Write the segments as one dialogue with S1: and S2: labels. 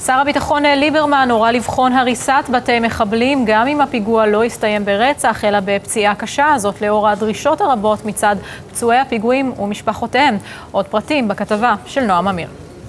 S1: שר הביטחון ליברמן הורה לבחון הריסת בתי מחבלים גם אם הפיגוע לא הסתיים ברצח אלא בפציעה קשה, זאת לאור הדרישות הרבות מצד פצועי הפיגועים ומשפחותיהם. עוד פרטים בכתבה של נועם אמיר.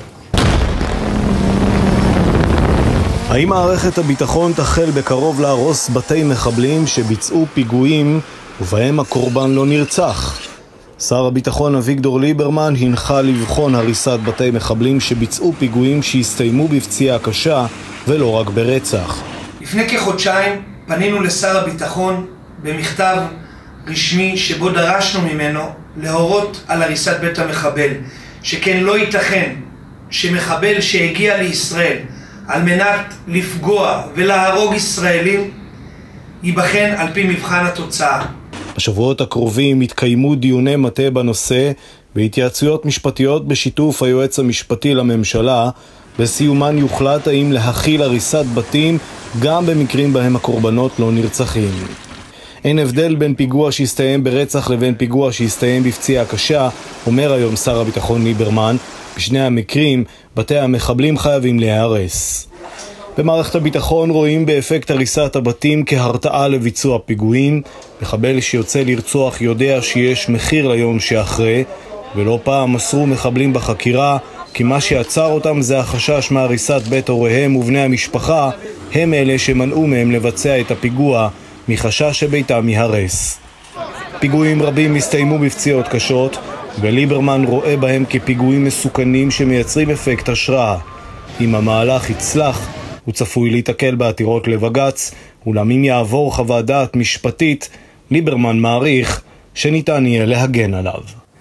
S2: האם מערכת הביטחון תחל בקרוב להרוס בתי מחבלים שביצעו פיגועים ובהם הקורבן לא נרצח? שר הביטחון אביגדור ליברמן הנחה לבחון הריסת בתי מחבלים שביצעו פיגועים שהסתיימו בפציעה קשה ולא רק ברצח.
S3: לפני כחודשיים פנינו לשר הביטחון במכתב רשמי שבו דרשנו ממנו להורות על הריסת בית המחבל, שכן לא ייתכן שמחבל שהגיע לישראל על מנת לפגוע ולהרוג ישראלים ייבחן על פי מבחן התוצאה.
S2: בשבועות הקרובים התקיימו דיוני מטה בנושא בהתייעצויות משפטיות בשיתוף היועץ המשפטי לממשלה. בסיומן יוחלט האם להכיל הריסת בתים גם במקרים בהם הקורבנות לא נרצחים. אין הבדל בין פיגוע שהסתיים ברצח לבין פיגוע שהסתיים בפציעה קשה, אומר היום שר הביטחון ליברמן. בשני המקרים בתי המחבלים חייבים להיהרס. במערכת הביטחון רואים באפקט הריסת הבתים כהרתעה לביצוע פיגועים. מחבל שיוצא לרצוח יודע שיש מחיר ליום שאחרי, ולא פעם מסרו מחבלים בחקירה כי מה שעצר אותם זה החשש מהריסת בית הוריהם ובני המשפחה, הם אלה שמנעו מהם לבצע את הפיגוע מחשש שביתם ייהרס. פיגועים רבים הסתיימו בפציעות קשות, וליברמן רואה בהם כפיגועים מסוכנים שמייצרים אפקט השראה. אם המהלך יצלח, הוא צפוי להתקל בעתירות לבג"ץ, אולם אם יעבור חוות דעת משפטית, ליברמן מעריך שניתן יהיה להגן עליו.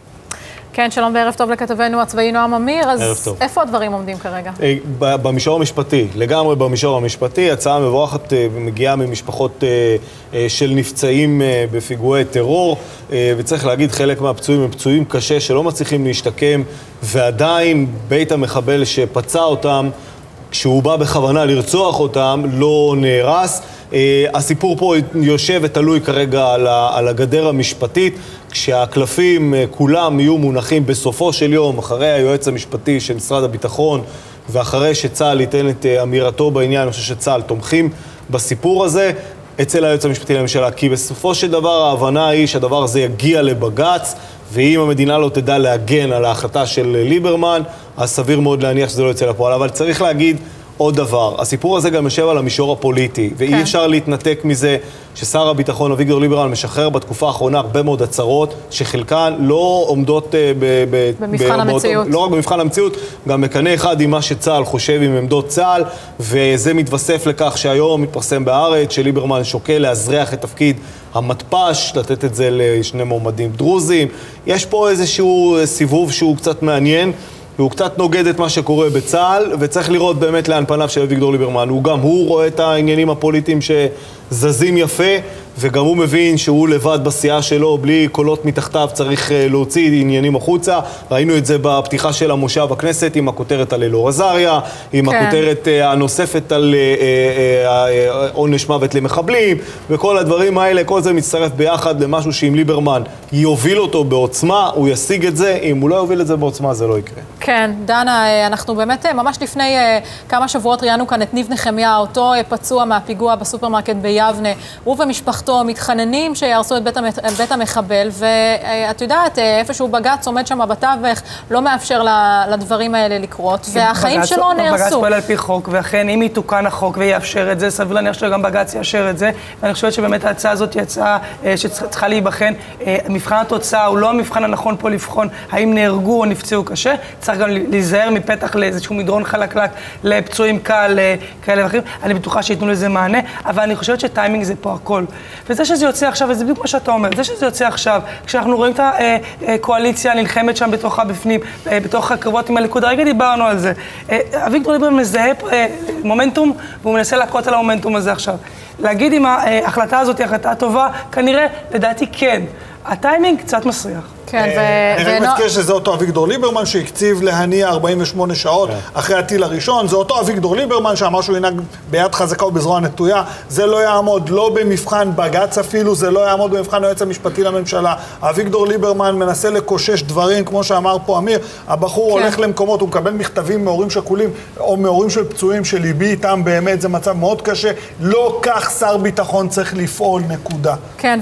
S1: כן, שלום וערב טוב לכתבנו הצבאי נועם אמיר. אז איפה הדברים עומדים כרגע?
S2: במישור המשפטי, לגמרי במישור המשפטי. הצעה מבורכת מגיעה ממשפחות של נפצעים בפיגועי טרור, וצריך להגיד חלק מהפצועים הם פצועים קשה שלא מצליחים להשתקם, ועדיין בית המחבל שפצע אותם כשהוא בא בכוונה לרצוח אותם לא נהרס. הסיפור פה יושב ותלוי כרגע על הגדר המשפטית, כשהקלפים כולם יהיו מונחים בסופו של יום אחרי היועץ המשפטי של משרד הביטחון ואחרי שצה"ל ייתן את אמירתו בעניין. אני חושב שצה"ל תומכים בסיפור הזה אצל היועץ המשפטי לממשלה, כי בסופו של דבר ההבנה היא שהדבר הזה יגיע לבג"ץ, ואם המדינה לא תדע להגן על ההחלטה של ליברמן, אז סביר מאוד להניח שזה לא יצא לפועל. אבל צריך להגיד עוד דבר, הסיפור הזה גם יושב על המישור הפוליטי, ואי אפשר להתנתק מזה ששר הביטחון אביגדור ליברמן משחרר בתקופה האחרונה הרבה מאוד הצהרות שחלקן לא עומדות
S1: במבחן המציאות.
S2: לא רק במבחן המציאות, גם מקנה אחד עם מה שצה"ל חושב עם עמדות צה"ל, וזה מתווסף לכך שהיום מתפרסם בארץ שליברמן שוקל להזריח את תפקיד המתפ"ש, לתת את זה לשני מועמדים דרוזים. יש פה איזשהו סיבוב שהוא קצת מעניין, והוא קצת נוגד את מה שקורה בצה"ל, וצריך לראות באמת לאן פניו של אביגדור ליברמן. הוא רואה את העניינים הפוליטיים שזזים יפה, וגם הוא מבין שהוא לבד בסיעה שלו, בלי קולות מתחתיו, צריך להוציא עניינים החוצה. ראינו את זה בפתיחה של המושב הכנסת, עם הכותרת על אלאור עזריה, עם הכותרת הנוספת על עונש מוות למחבלים, וכל הדברים האלה, כל זה מצטרף ביחד למשהו שאם ליברמן יוביל אותו בעוצמה, הוא ישיג את זה. אם הוא לא יוביל את זה בעוצמה, זה לא יקרה.
S1: כן, דנה, אנחנו באמת ממש לפני כמה שבועות ראיינו כאן את ניב נחמיה, אותו פצוע מהפיגוע בסופרמרקט ביבנה, הוא ומשפחתו מתחננים שיהרסו את בית המחבל, ואת יודעת, איפשהו בג"ץ עומד שם בתווך, לא מאפשר לדברים האלה לקרות, והחיים שלו נהרסו.
S4: בג"ץ פועל על פי חוק, ואכן אם יתוקן החוק ויאפשר את זה, סביר להניח שגם בג"ץ יאשר את זה, ואני חושבת שבאמת ההצעה הזאת היא הצעה שצריכה להיבחן. מבחן התוצאה הוא לא המבחן הנכון פה לבחון האם נהרגו או נפצעו קשה, צריך גם להיזהר מפתח לאיזשהו מדרון חלקלק לפצועים קל כאלה ואחרים. אני בטוחה שייתנו לזה מענה, אבל אני חושבת שטיימינג זה פה הכל. וזה שזה יוצא עכשיו, וזה בדיוק מה שאתה אומר, זה שזה יוצא עכשיו, כשאנחנו רואים את הקואליציה נלחמת שם בתוכה בפנים, בתוך הקרבות עם הליכוד, הרגע דיברנו על זה. אביגדור ליברמן מזהה מומנטום, והוא מנסה להכות על המומנטום הזה עכשיו. להגיד אם ההחלטה הזאת היא החלטה טובה, כנראה, לדעתי כן. הטיימינג קצת מסריח.
S1: כן,
S5: אני רק מזכיר שזה אותו אביגדור ליברמן שהקציב להניע 48 שעות אחרי הטיל הראשון. זה אותו אביגדור ליברמן שאמר שהוא ינהג ביד חזקה ובזרוע נטויה. זה לא יעמוד לא במבחן בג"ץ אפילו, זה לא יעמוד במבחן היועץ המשפטי לממשלה. אביגדור ליברמן מנסה לקושש דברים, כמו שאמר פה אמיר. הבחור הולך למקומות, הוא מקבל מכתבים מהורים שכולים או מהורים של פצועים שליבי איתם באמת, זה מצב מאוד קשה. לא כך שר ביטחון צריך לפעול, נקודה.
S1: כן.